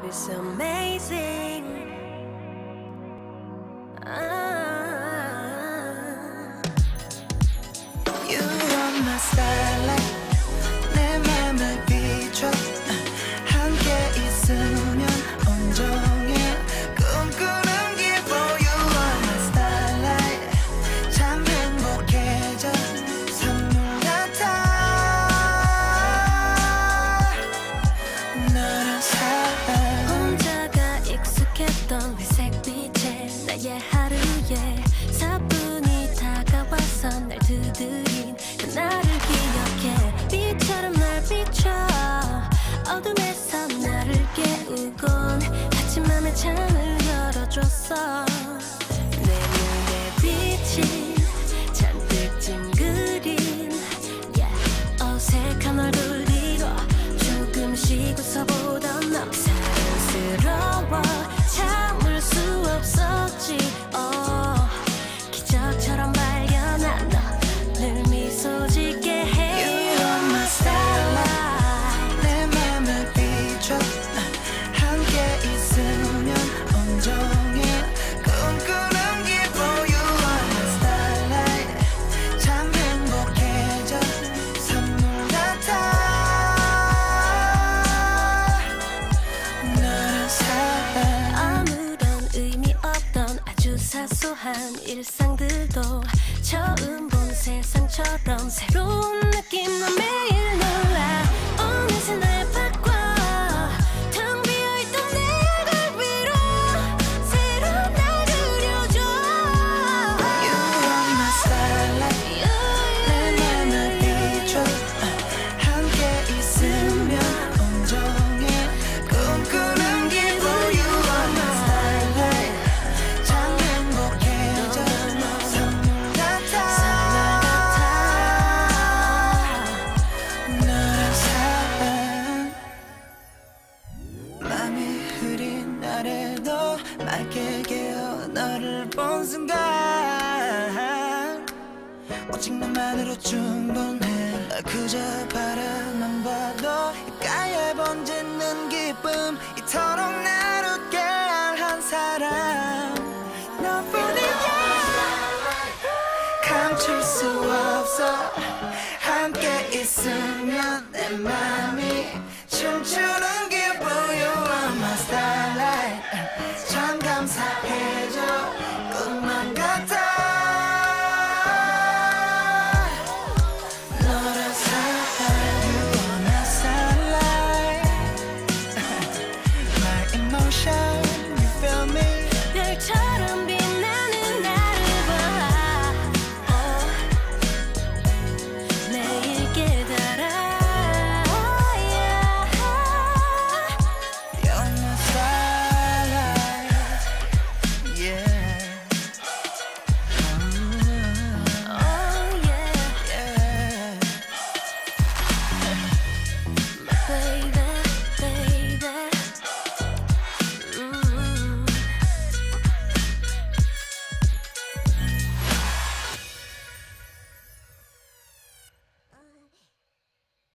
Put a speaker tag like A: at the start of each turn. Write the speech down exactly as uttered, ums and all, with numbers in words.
A: Baby, so amazing.
B: You are my starlight. 내 맘을 비춰. 함께 있으면 온종일 꿈꾸는 기분. You are my starlight. 참 행복해져. 선물 같아. 너를 사랑.
A: 혼자가 익숙했던 회색빛에 나의 하루에 사뿐히 다가와서 날 두드린 그날을 기억해. 빛처럼 날 비춰 어둠에서 나를 깨우곤 같이 맘의 창을 열어줬어. 내 눈에 빛이 잔뜩 찡그린 yeah. 어색한 얼굴이고 조금씩 웃어보던 너 사랑스러워 참을 수 없었지. oh. 기적처럼 발견한 너 늘 미소 짓게 해.
B: You are my starlight. 내 맘을 비춰. 함께 있으면 온종일 꿈꾸는 기분. You are my starlight. 참 행복해져. 선물 같아. 너를 사랑.
A: 아무런 의미 없던 아주 사소한 일상들도 처음 본 세상처럼 새로운 느낌과 매일 놀라. 어느새 날 바꿔 텅 비어있던 내 얼굴 위로 새로운 날 그려줘.
B: You are my starlight. 내 맘을 비춰. 함께 있으면 온종일 꿈꾸는 기분. You are my starlight. 참 행복해져. 선물 같아. 너를 사랑. 맘이 흐린 날에도 맑게 깨어 너를 본 순간 오직 너만으로 충분해. 널 그저 바라만 봐도 입가에 번지는 기쁨. 이토록 날 웃게 한 사람 너뿐이야. 감출 수 없어. 함께 있으면 내 맘이